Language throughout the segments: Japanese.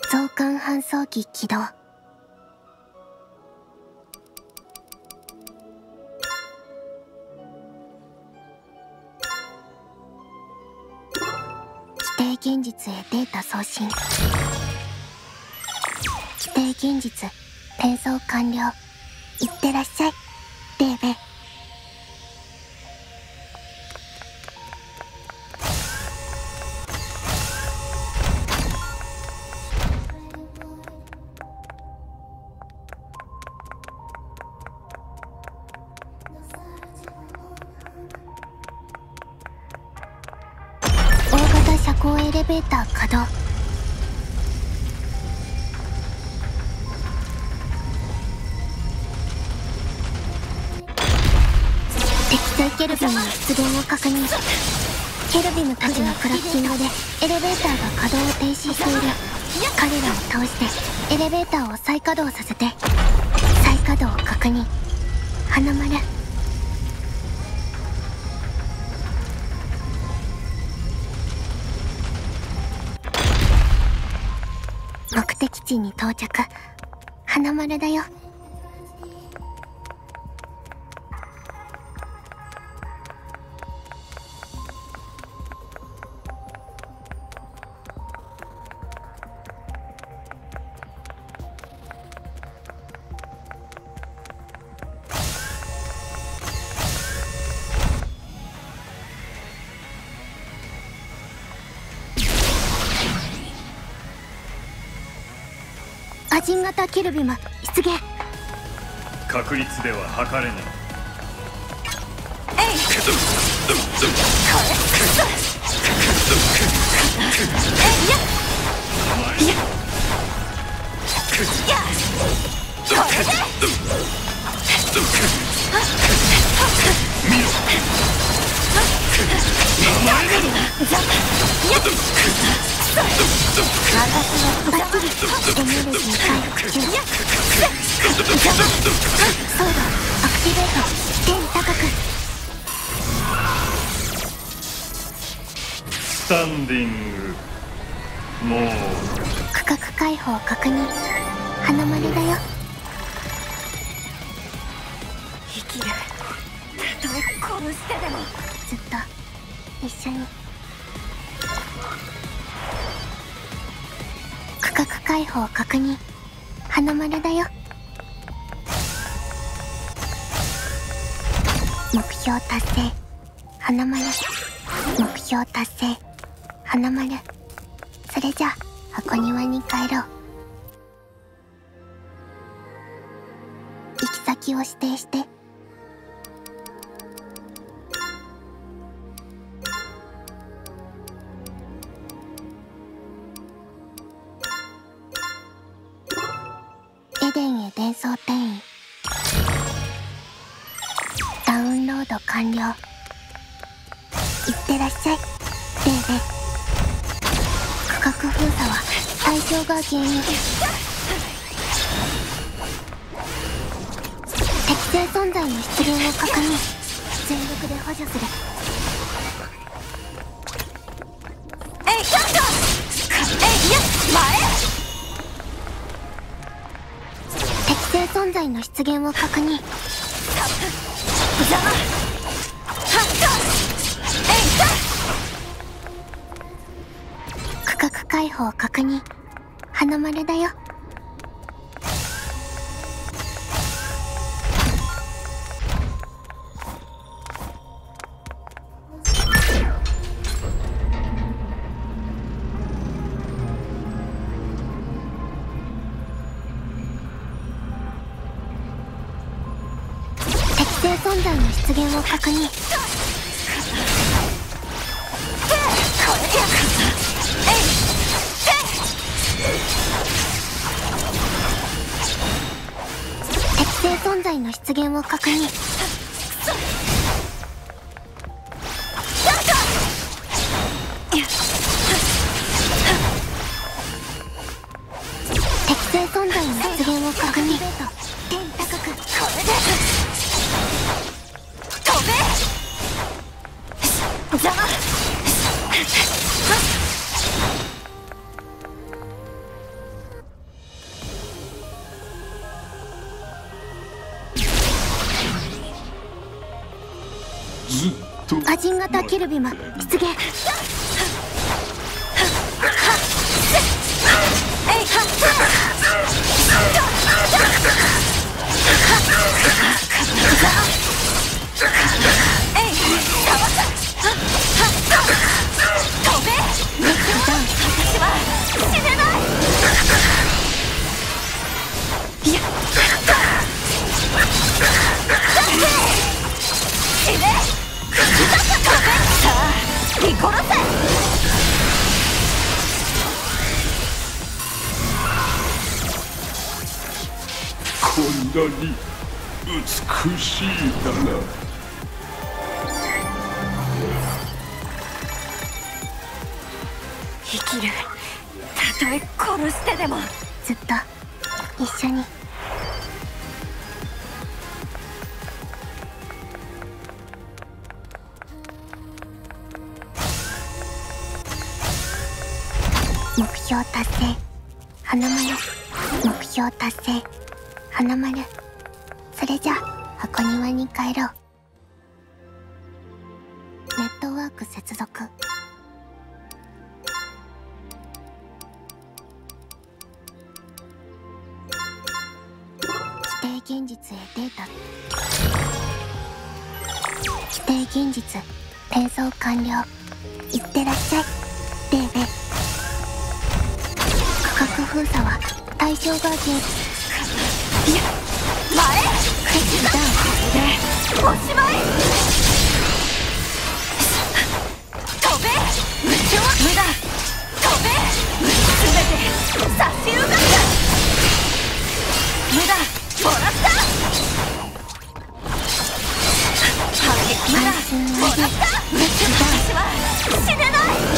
増刊搬送機起動。規定現実へデータ送信。規定現実転送完了。いってらっしゃいレーベ。大型車高エレベーター稼働。適正ケルビムの出現を確認。ケルビムたちのクラッキングでエレベーターが稼働を停止している。彼らを倒してエレベーターを再稼働させて。再稼働を確認。花丸。目的地に到着。花丸だよ。アジン型ケルビム出現。 確率では測れない。 バッチリエネルギー回復中。そうだ、アクティベート。天高く。 スタンディングもう区画解放確認。花丸だよ。 生きる。たとえ殺してでもずっと一緒に。区画解放確認。花丸だよ。目標達成。花丸。目標達成。花丸。それじゃあ箱庭に帰ろう。行き先を指定して。エデンへ伝送転移。ダウンロード完了。いってらっしゃいレーベ。区画封鎖は対象が原因。適正存在の出現を確認。全力で補助する。適正存在の出現を確認。区画解放確認。花丸だよ。適正存在の出現を確認。適正存在の出現を確認。適正存在の出現を確認。天高く。飛べ。邪魔。 魔人型ケルビム出現。 こんなに美しいだな。 生きる。たとえ殺してでも。 ずっと一緒に。目標達成花丸。目標達成花丸。それじゃあ箱庭に帰ろう。ネットワーク接続。規定現実へデータ。規定現実転送完了。いってらっしゃいベイベー。区画封鎖は対象が前。 おしまい。飛べ無駄。飛べ全て差し動かす。無駄もらった。反撃無駄もらった。私は死ねない。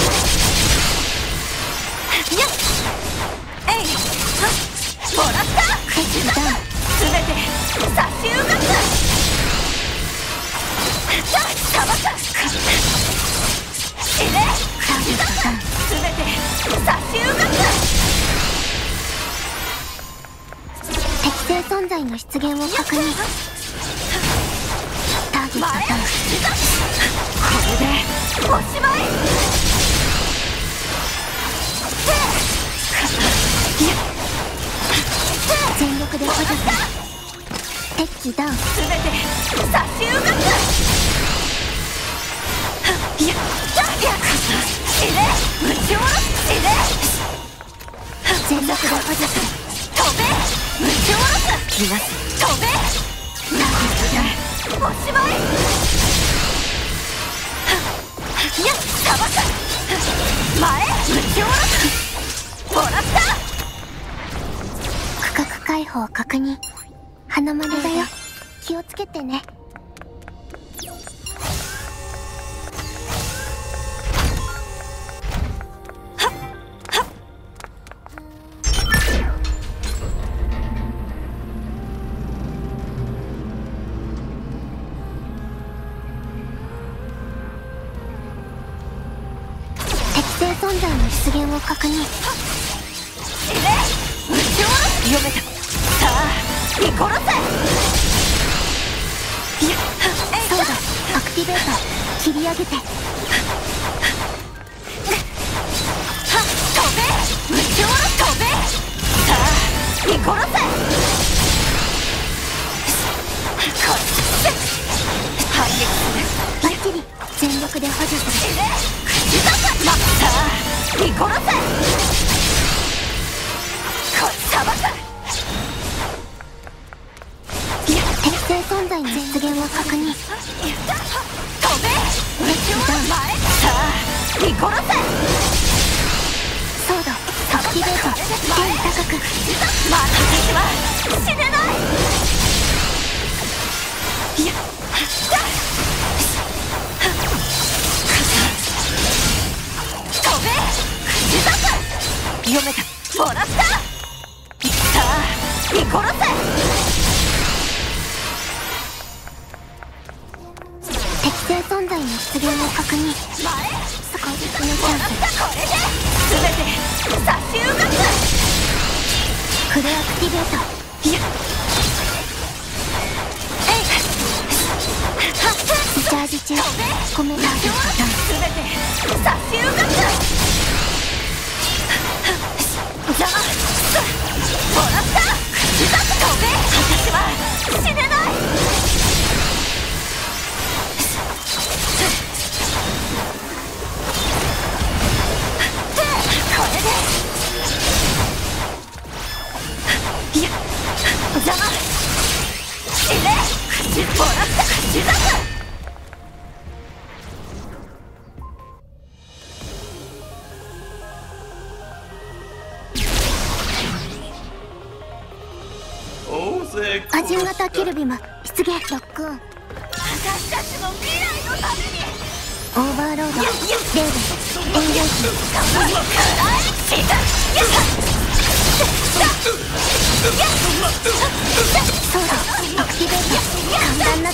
やっえいもらった。全て差し動かす。さばく。死ね。全て差し動かす。 適正存在の出現を確認。ターゲットダウン。 これでおしまい。 全力で補助する。敵機ダウン。 全て差し動かす。死ね。打ち下ろす。死ね。 全力で補助する。 飛べ打ち下ろす。逃がす。飛べターゲットダウン。 おしまい。やっさばく。前打ち下ろす。もらった。 区画解放確認。花丸だよ。気をつけてね。適正存在の出現を確認。 死ね。打ち下ろす。読めた。さあ見殺せ。 そうだアクティベーター切り上げて。 飛べ打ち下ろす。飛べさあ見殺せ。反撃する。 バッチリ全力で補助する。 さあ見殺せ。こっさばく。 適正存在の出現を確認。 飛べ打ち下ろす。前さあ見殺せ。 そうだアクティベーター天高く。 私は死ねない。いや飛べ読めた。もらった。さあ見殺せ。 適正存在の出現を確認。そこのチャンス。 これで全て差し動かす。 フルアクティベート。 いやリチャーージ中。コメタージュパターン。 全て差し動かす。邪魔。もらった。飛べ。私は死ねない。これで。いや、邪魔。死ね。もらった。口だ。 亜人型キルビム出現。ロックオン。 私たちの未来のために。 オーバーロード。レーベンエンゲージ。そうだ、アクティベート。簡単なく。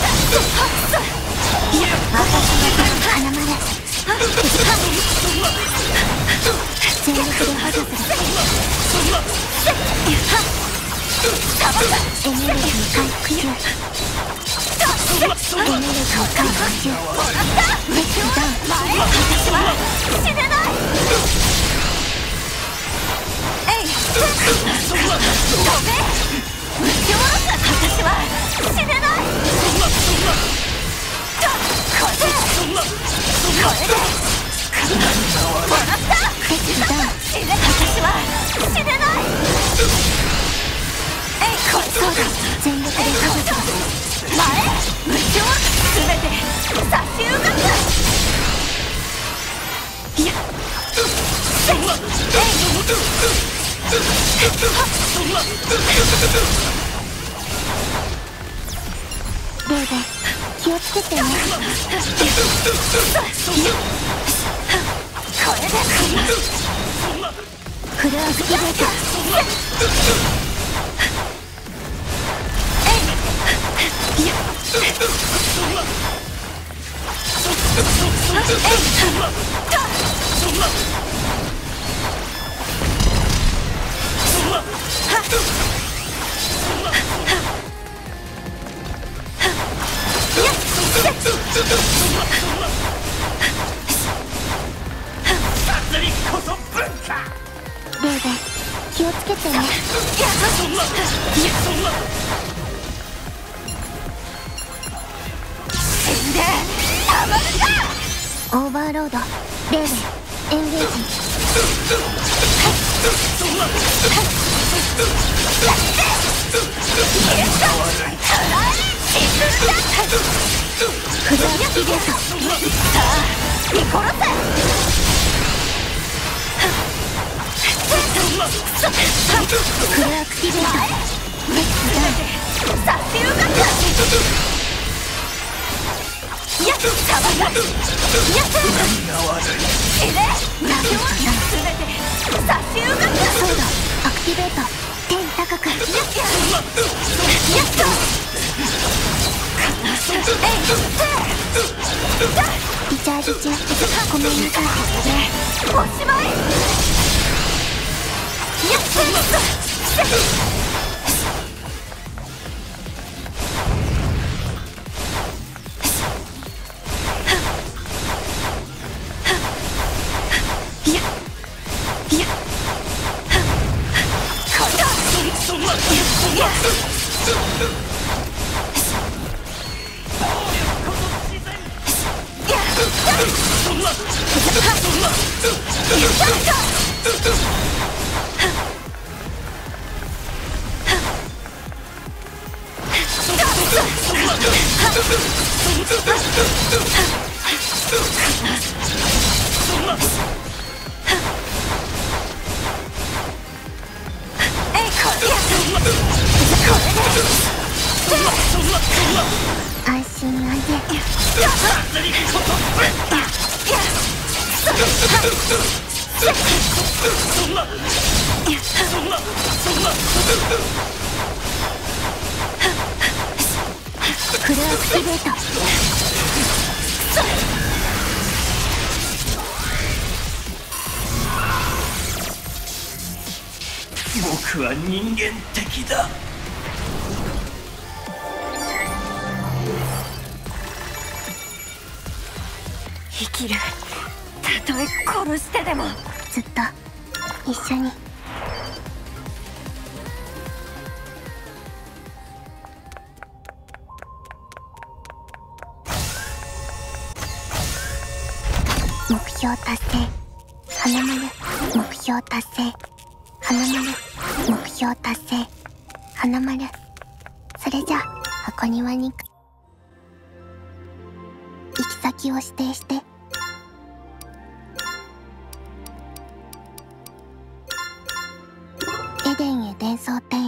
私が花まで。全力で補助する。エネルギー回復中。エネルギー回復中。レッツダウン。 私は死ねない。えい。飛べ。打ち下ろす。私は死ねない。これでもらった。 レッツダウン。 私は死ねない。 そうだ、全力でハグする。 前打ち下ろす。全て差し動かす。いやレーベン、気をつけてね。 これでフルアクティベート。レーベン、気をつけてね。オーバーロード。レーベンエンゲージ。フルアクティベート。 見殺せ。 フルアクティベート。レッツダウン。 差し動かす。やっ、たまらん。やっ、死ね。全て差し動かす。 そうだ、アクティベート。天高く。 やっと。 リチャージ中。ごめんなさい。 おしまい。やっ、 安心安全。フルアクティベート。 僕は人間的だ。 生きる。たとえ殺してでも。 ずっと一緒に。目標達成。花丸。目標達成。花丸。目標達成。花丸。それじゃあ箱庭に行き先を指定して。エデンへ伝送点。